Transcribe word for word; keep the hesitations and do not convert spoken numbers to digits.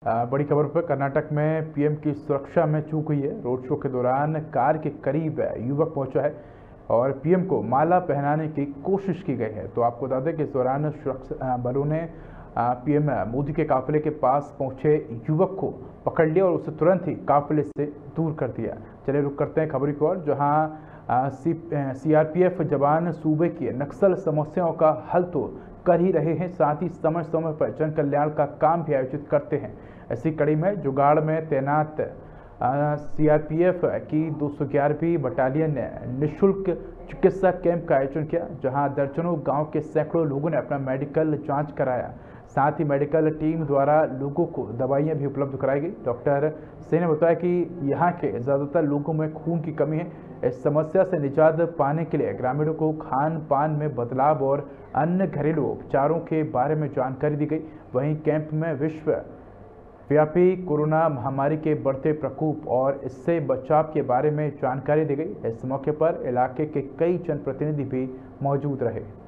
आ, बड़ी खबर पर कर्नाटक में पीएम की सुरक्षा में चूक हुई है। रोड शो के दौरान कार के करीब युवक पहुंचा है और पीएम को माला पहनाने की कोशिश की गई है। तो आपको बता दें कि इस दौरान सुरक्षा बलों ने पीएम मोदी के काफिले के पास पहुंचे युवक को पकड़ लिया और उसे तुरंत ही काफिले से दूर कर दिया। चलिए रुक करते हैं खबर की ओर, जहां सी सीआरपीएफ जवान सूबे की नक्सल समस्याओं का हल तो कर ही रहे हैं, साथ ही समय समय पर जन कल्याण का काम भी आयोजित करते हैं। ऐसी कड़ी में जुगाड़ में तैनात सीआरपीएफ की दो सौ ग्यारहवीं बटालियन ने निःशुल्क चिकित्सा कैंप का आयोजन किया, जहां दर्जनों गांव के सैकड़ों लोगों ने अपना मेडिकल जांच कराया। साथ ही मेडिकल टीम द्वारा लोगों को दवाइयां भी उपलब्ध कराई गई। डॉक्टर सिंह ने बताया कि यहाँ के ज़्यादातर लोगों में खून की कमी है। इस समस्या से निजात पाने के लिए ग्रामीणों को खान पान में बदलाव और अन्य घरेलू उपचारों के बारे में जानकारी दी गई। वहीं कैंप में विश्व व्यापी कोरोना महामारी के बढ़ते प्रकोप और इससे बचाव के बारे में जानकारी दी गई। इस मौके पर इलाके के कई जनप्रतिनिधि भी मौजूद रहे।